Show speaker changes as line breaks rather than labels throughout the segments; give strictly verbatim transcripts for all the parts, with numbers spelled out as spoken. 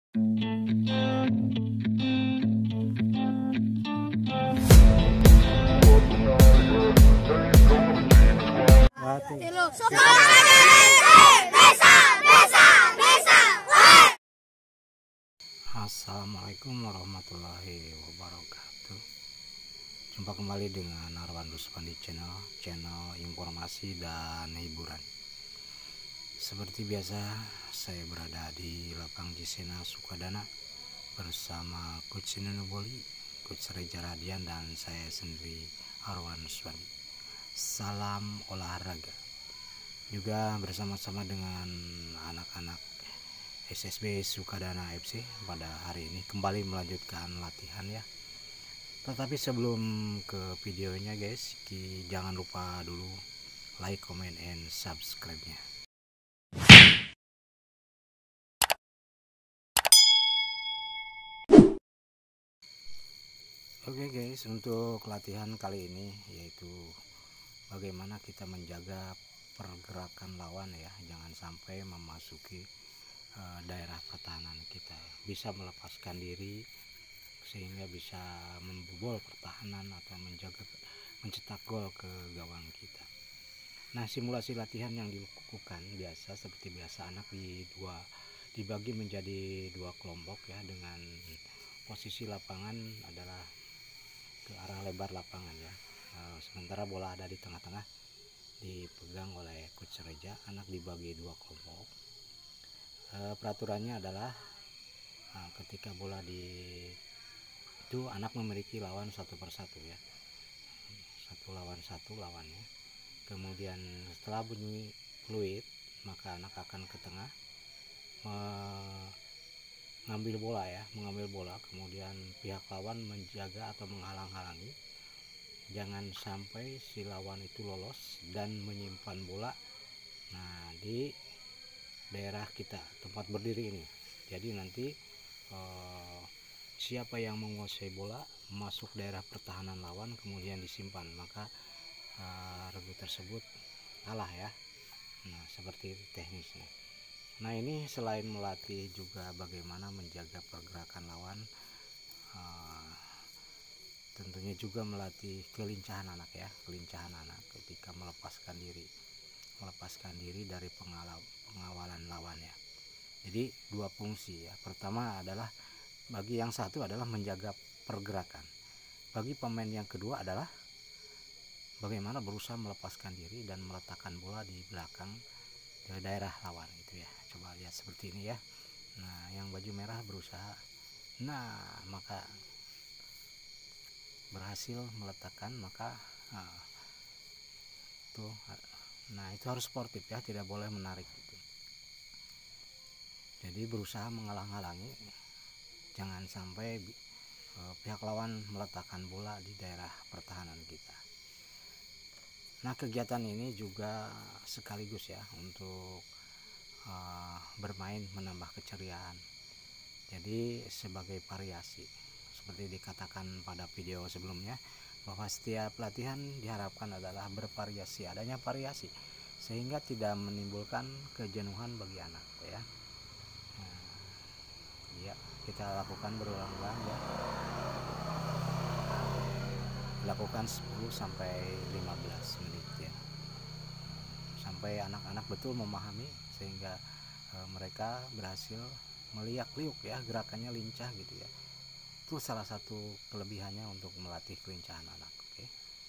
Assalamualaikum warahmatullahi wabarakatuh. Jumpa kembali dengan Arwan Rusfandi channel, channel informasi dan hiburan. Seperti biasa, saya berada di lapang Cisena Sukadana bersama Coach Sinunuboli, Coach Reza Radian, dan saya sendiri Arwan Rusfandi. Salam olahraga. Juga bersama-sama dengan anak-anak S S B Sukadana F C pada hari ini kembali melanjutkan latihan ya. Tetapi sebelum ke videonya guys, jangan lupa dulu like, comment, and subscribe-nya. Oke guys, untuk latihan kali ini yaitu bagaimana kita menjaga pergerakan lawan ya, jangan sampai memasuki uh, daerah pertahanan kita, bisa melepaskan diri sehingga bisa membobol pertahanan atau menjaga mencetak gol ke gawang kita. Nah, simulasi latihan yang dilakukan biasa seperti biasa anak di dua dibagi menjadi dua kelompok ya, dengan posisi lapangan adalah ke arah lebar lapangan ya. Uh, sementara bola ada di tengah-tengah dipegang oleh Coach Reza. Anak dibagi dua kelompok. Uh, peraturannya adalah uh, ketika bola di itu anak memiliki lawan satu persatu ya, satu lawan satu lawannya. Kemudian setelah bunyi fluid maka anak akan ke tengah mengambil bola ya, mengambil bola. Kemudian pihak lawan menjaga atau menghalang-halangi, jangan sampai si lawan itu lolos dan menyimpan bola nah di daerah kita tempat berdiri ini. Jadi nanti eh, siapa yang menguasai bola masuk daerah pertahanan lawan kemudian disimpan, maka uh, regu tersebut kalah ya. Nah, seperti itu teknisnya. Nah, ini selain melatih juga bagaimana menjaga pergerakan lawan, uh, tentunya juga melatih kelincahan anak ya, kelincahan anak ketika melepaskan diri, melepaskan diri dari pengawalan lawan ya. Jadi dua fungsi ya. Pertama adalah bagi yang satu adalah menjaga pergerakan. Bagi pemain yang kedua adalah bagaimana berusaha melepaskan diri dan meletakkan bola di belakang di daerah lawan itu ya. Coba lihat seperti ini ya. Nah, yang baju merah berusaha. Nah, maka berhasil meletakkan, maka nah, tuh. Nah, itu harus sportif ya, tidak boleh menarik gitu. Jadi berusaha menghalang-halangi, jangan sampai uh, pihak lawan meletakkan bola di daerah pertahanan kita. Nah, kegiatan ini juga sekaligus ya untuk uh, bermain menambah keceriaan. Jadi sebagai variasi, seperti dikatakan pada video sebelumnya, bahwa setiap latihan diharapkan adalah bervariasi, adanya variasi sehingga tidak menimbulkan kejenuhan bagi anak ya. Nah, ya, kita lakukan berulang-ulang ya, dilakukan sepuluh sampai lima belas menit ya, sampai anak-anak betul memahami sehingga e, mereka berhasil meliak-liuk ya, gerakannya lincah gitu ya. Itu salah satu kelebihannya untuk melatih kelincahan anak. Oke.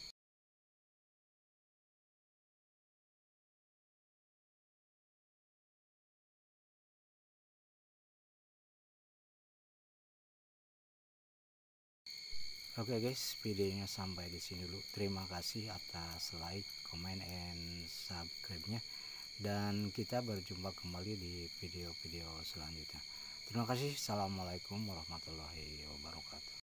Oke okay guys, videonya sampai di sini dulu. Terima kasih atas like, comment, and subscribe-nya. Dan kita berjumpa kembali di video-video selanjutnya. Terima kasih. Assalamualaikum warahmatullahi wabarakatuh.